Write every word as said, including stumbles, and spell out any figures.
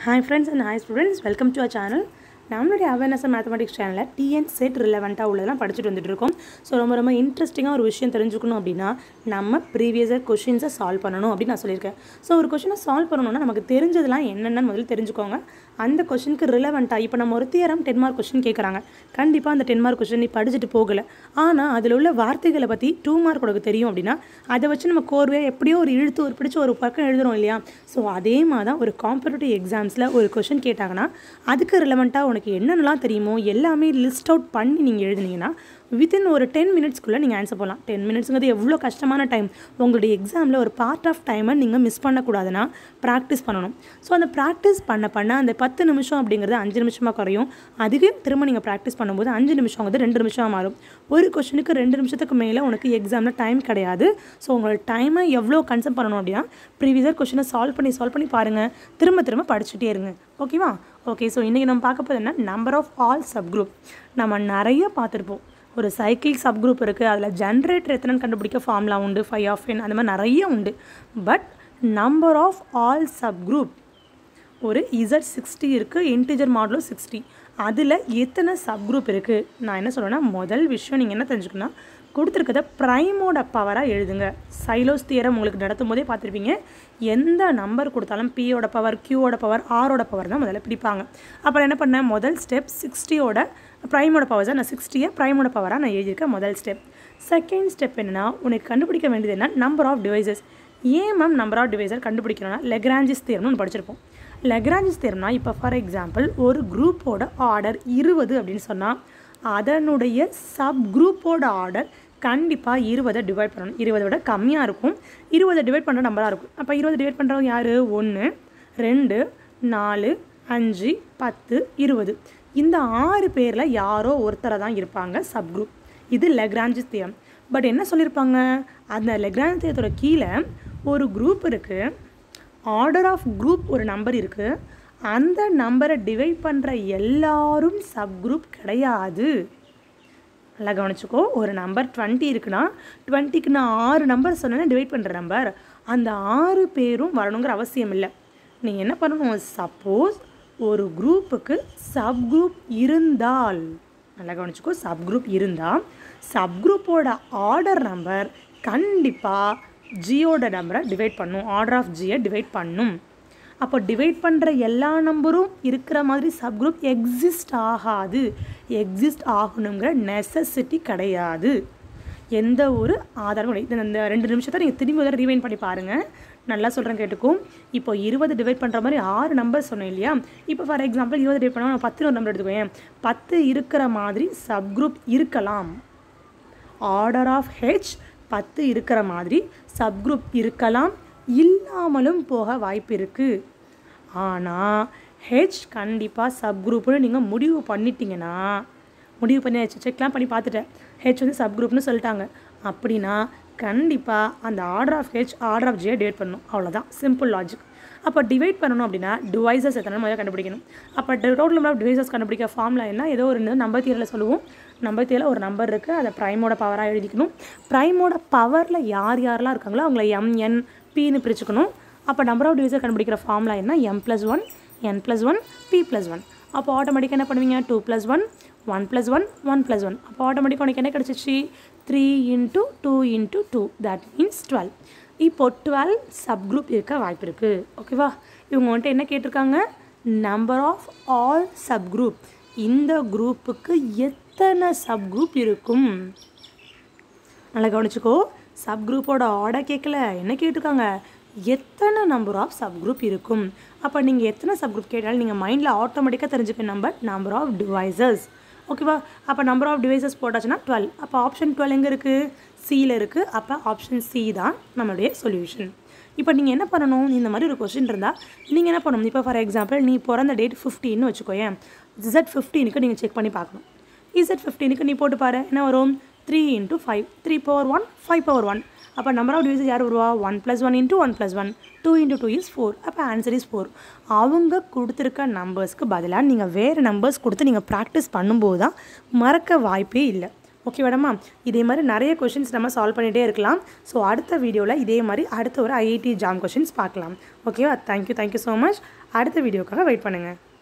Hi friends and hi students, welcome to our channel. நம்மளுடைய awareness mathematics சேனலில் TNSET ரிலவெண்ட்டாக உள்ளதெல்லாம் படிச்சுட்டு வந்துட்டு இருக்கோம். ஸோ ரொம்ப ரொம்ப இன்ட்ரெஸ்டிங்காக ஒரு விஷயம் தெரிஞ்சுக்கணும் அப்படின்னா நம்ம ப்ரீவியஸர் கொஷின்ஸை சால்வ் பண்ணணும் அப்படின்னு நான் சொல்லியிருக்கேன். ஸோ ஒரு கொஷினை சால்வ் பண்ணணும்னா நமக்கு தெரிஞ்சதெல்லாம் என்னென்னு முதல்ல தெரிஞ்சுக்கோங்க. அந்த கொஷினுக்கு ரிலவெண்ட்டாக இப்போ நம்ம ஒரு தியரம் டென் மார்க் கொஷின் கேட்குறாங்க. கண்டிப்பாக அந்த டென் மார்க் கொஷின் நீ படிச்சுட்டு போகலை, ஆனால் அதில் உள்ள வார்த்தைகளை பற்றி டூ மார்க் உனக்கு தெரியும் அப்படின்னா அதை வச்சு நம்ம கோர்வையாக எப்படியோ ஒரு இழுத்து ஒரு பிடிச்சி ஒரு பக்கம் எழுதுறோம் இல்லையா. ஸோ அதே மாதிரி தான் ஒரு காம்படிட்டிவ் எக்ஸாம்ஸில் ஒரு கொஷின் கேட்டாங்கன்னா அதுக்கு ரிலவெண்ட்டாக உனக்கு என்னென்னலாம் தெரியுமோ எல்லாமே லிஸ்ட் அவுட் பண்ணி நீங்கள் எழுதுனீங்கன்னா வித்தின் ஒரு டென் மினிட்ஸ்க்குள்ளே நீங்கள் ஆன்சர் போகலாம். டென் மினிட்ஸுங்கிறது எவ்வளோ கஷ்டமான டைம். உங்களுடைய எக்ஸாமில் ஒரு பார்ட் ஆஃப் டைமை நீங்கள் மிஸ் பண்ணக்கூடாதுன்னா ப்ராக்டிஸ் பண்ணணும். ஸோ அந்த ப்ராக்டிஸ் பண்ண பண்ண அந்த பத்து நிமிஷம் அப்படிங்கிறது அஞ்சு நிமிஷமாக குறையும். அதுக்கு திரும்ப நீங்கள் ப்ராக்டிஸ் பண்ணும்போது அஞ்சு நிமிஷங்கிறது ரெண்டு நிமிஷமாக மாறும். ஒரு கொஷனுக்கு ரெண்டு நிமிஷத்துக்கு மேலே உனக்கு எக்ஸாமில் டைம் கிடையாது. ஸோ உங்களோட டைமை எவ்வளோ கன்சர்ன் பண்ணணும் அப்படின்னா ப்ரீவியஸர் கொஷினை சால்வ் பண்ணி சால்வ் பண்ணி பாருங்கள், திரும்ப திரும்ப படிச்சுட்டே இருங்க. ஓகேவா? ஓகே, ஸோ இன்றைக்கி நம்ம பார்க்க போகிறது என்ன, number of all sub group. நம்ம நிறைய பார்த்துருப்போம். ஒரு சைக்கிள் சப் குரூப் இருக்குது, அதில் ஜென்ரேட்டர் எத்தனை கண்டுபிடிக்க ஃபார்முலா உண்டு, ஃபைவ் ஆஃப் என் அந்த மாதிரி நிறைய உண்டு. But number of all sub group ஒரு இசட் சிக்ஸ்டி இருக்குது, இன்டிஜர் மாடலும் சிக்ஸ்டி. அதில் எத்தனை சப் குரூப் இருக்குது? நான் என்ன சொல்கிறேன்னா, முதல் விஷயம் நீங்கள் என்ன தெரிஞ்சுக்கணும்னா கொடுத்துருக்கத ப்ரைமோட பவராக எழுதுங்க. சைலோஸ் தியரம் உங்களுக்கு நடத்தும் போதே பார்த்துருப்பீங்க. எந்த நம்பர் கொடுத்தாலும் பியோட பவர், கியூவோட பவர், ஆரோட பவர் தான் முதல்ல பிடிப்பாங்க. அப்புறம் என்ன பண்ணேன், முதல் ஸ்டெப் சிக்ஸ்டியோட ப்ரைமோட பவர் தான், நான் சிக்ஸ்டியை ப்ரைமோட பவராக நான் எழுதியிருக்கேன் முதல் ஸ்டெப். செகண்ட் ஸ்டெப் என்னென்னா, உனக்கு கண்டுபிடிக்க வேண்டியது என்ன, நம்பர் ஆஃப் டிவைசஸ். ஏன் மேம் நம்பர் ஆஃப் டிவைசர் கண்டுபிடிக்கணும்னா லெக்ராஞ்சிஸ் தியரம்னு ஒன்று படிச்சிருப்போம். லெக்ராஞ்சிஸ் தியரம்னா இப்போ ஃபார் எக்ஸாம்பிள் ஒரு குரூப்போட ஆர்டர் இருபது அப்படின்னு சொன்னால் அதனுடைய சப் குரூப்போட ஆர்டர் கண்டிப்பாக இருபதை டிவைட் பண்ணணும். இருபதை விட கம்மியாக இருக்கும், இருபதை டிவைட் பண்ணுற நம்பராக இருக்கும். அப்போ இருபது டிவைட் பண்ணுறவங்க யார், ஒன்று ரெண்டு நாலு அஞ்சு பத்து இருபது. இந்த ஆறு பேரில் யாரோ ஒருத்தரை தான் இருப்பாங்க சப் குரூப். இது லெக்ராஞ்சிஸ் தியரம். பட் என்ன சொல்லியிருப்பாங்க, அந்த லெக்ராஞ்சிஸ் தியரத்தோட கீழே ஒரு குரூப் இருக்குது, ஆர்டர் ஆஃப் குரூப் ஒரு நம்பர் இருக்குது, அந்த நம்பரை டிவைட் பண்ணுற எல்லாரும் சப் குரூப் கிடையாது. நல்லா கவனிச்சுக்கோ. ஒரு நம்பர் டுவெண்ட்டி இருக்குன்னா டுவெண்ட்டிக்கு நான் ஆறு நம்பர் சொன்னேன்னா டிவைட் பண்ணுற நம்பர், அந்த ஆறு பேரும் வரணுங்கிற அவசியம் இல்லை. நீங்கள் என்ன பண்ணணும், சப்போஸ் ஒரு குரூப்புக்கு சப் குரூப் இருந்தால், நல்லா கவனிச்சுக்கோ, சப் குரூப் இருந்தால் சப் குரூப்போட ஆர்டர் நம்பர் கண்டிப்பாக ஜியோட நம்பரை டிவைட் பண்ணும், ஆர்டர் ஆஃப் ஜியை டிவைட் பண்ணும். அப்போ டிவைட் பண்ணுற எல்லா நம்பரும் இருக்கிற மாதிரி சப் குரூப் எக்ஸிஸ்ட் ஆகாது. எக்ஸிஸ்ட் ஆகணுங்கிற நெசசிட்டி கிடையாது. எந்த ஒரு ஆதாரமும் கிடையாது. இந்த ரெண்டு நிமிஷத்தை நீங்கள் திரும்பி வந்து ரீவைண்ட் பண்ணி பாருங்கள், நல்லா சொல்கிறேன் கேட்டுக்கும். இப்போ இருபது டிவைட் பண்ணுற மாதிரி ஆறு நம்பர் சொன்னேன் இல்லையா. இப்போ ஃபார் எக்ஸாம்பிள் இருபது டிவைட் பண்ணால் நான் பத்து ஒரு நம்பர் எடுத்துக்கோங்க. பத்து இருக்கிற மாதிரி சப் குரூப் இருக்கலாம். ஆர்டர் ஆஃப் ஹெச் பத்து இருக்கிற மாதிரி சப் குரூப் இருக்கலாம், இல்லாமலும் போக வாய்ப்பு இருக்குது. ஆனால் ஹெச் கண்டிப்பாக சப் குரூப்னு நீங்கள் முடிவு பண்ணிட்டீங்கன்னா, முடிவு பண்ணி செக்லாம் பண்ணி பார்த்துட்டேன், ஹெச் வந்து சப் குரூப்னு சொல்லிட்டாங்க அப்படின்னா கண்டிப்பாக அந்த order of H order of ஜியை டிவைட் பண்ணணும். அவ்வளோதான், சிம்பிள் லாஜிக். அப்போ டிவைட் பண்ணணும் அப்படின்னா டிவைசஸ் எத்தனை முதல்ல கண்டுபிடிக்கணும். அப்போ டோட்டல் நம்பர் ஆஃப் டிவைசஸ் கண்டுபிடிக்க ஃபார்முலா என்ன, ஏதோ ஒரு நம்பர் தியரில் சொல்லுவோம். நம்பர் தியரில் ஒரு நம்பர் இருக்குது, அதை ப்ரைமோட பவராக எழுதிக்கணும். ப்ரைமோட பவரில் யார் யாரெல்லாம் இருக்காங்களோ அவங்கள எம் என் பின்னு பிரிச்சுக்கணும். அப்போ நம்பர் ஆஃப் டிவைசர் கண்டுபிடிக்கிற ஃபார்முலா என்ன, M plus one N plus one P plus one. அப்போ ஆட்டோமேட்டிக்காக என்ன பண்ணுவீங்க, two plus one one plus one one plus one. அப்போ ஆட்டோமேட்டிக்காக உனக்கு என்ன கிடச்சிச்சு, three into two into two, that means twelve. இப்போது டுவெல் சப் குரூப் இருக்க வாய்ப்பு இருக்குது. ஓகேவா? இவங்க வந்துட்டு என்ன கேட்டிருக்காங்க, number of all sub group. இந்த குரூப்புக்கு எத்தனை சப் குரூப் இருக்கும். நல்லா கவனிச்சுக்கோ, சப் குரூப்போட ஆர்டர் கேட்கல, என்ன கேட்டிருக்காங்க, எத்தனை நம்பர் ஆஃப் சப் குரூப் இருக்கும். அப்போ நீங்கள் எத்தனை சப் குரூப் கேட்டாலும் நீங்கள் மைண்டில் ஆட்டோமேட்டிக்காக தெரிஞ்சுக்க நம்பர் நம்பர் ஆஃப் டிவைசஸ். ஓகேவா? அப்போ நம்பர் ஆஃப் டிவைசஸ் போட்டாச்சுன்னா டுவெல். அப்போ ஆப்ஷன் டுவெல் எங்கே இருக்குது, சியில் இருக்குது. அப்போ ஆப்ஷன் சி தான் நம்மளுடைய சொல்யூஷன். இப்போ நீங்கள் என்ன பண்ணணும், இந்த மாதிரி ஒரு கொஸ்டின் இருந்தால் நீங்கள் என்ன பண்ணணும், இப்போ ஃபார் எக்ஸாம்பிள் நீ பிறந்த டேட் ஃபிஃப்டீன்னு வச்சுக்கோயேன். இசட் ஃபிஃப்டீனுக்கு நீங்கள் செக் பண்ணி பார்க்கணும். இசட் ஃபிஃப்டீனுக்கு நீ போட்டு பாரு, என்ன வரும், three into five, three power one five power one. அப்போ நம்பர் ஆஃப் டிவைசஸ் யார் வருவா, one plus one into one plus one, two into two is four. அப்போ ஆன்சர் இஸ் ஃபோர். அவங்க கொடுத்துருக்க நம்பர்ஸ்க்கு பதிலாக நீங்கள் வேறு நம்பர்ஸ் கொடுத்து நீங்கள் ப்ராக்டிஸ் பண்ணும்போது தான் மறக்க வாய்ப்பே இல்லை. ஓகே மேடமா, இதே மாதிரி நிறைய கொஷின்ஸ் நம்ம சால்வ் பண்ணிகிட்டே இருக்கலாம். ஸோ அடுத்த வீடியோவில் இதே மாதிரி அடுத்த ஒரு ஐஐடி ஜாம் கொஷின்ஸ் பார்க்கலாம். ஓகேவா? Thank you thank you so much. அடுத்த வீடியோக்காக வெயிட் பண்ணுங்கள்.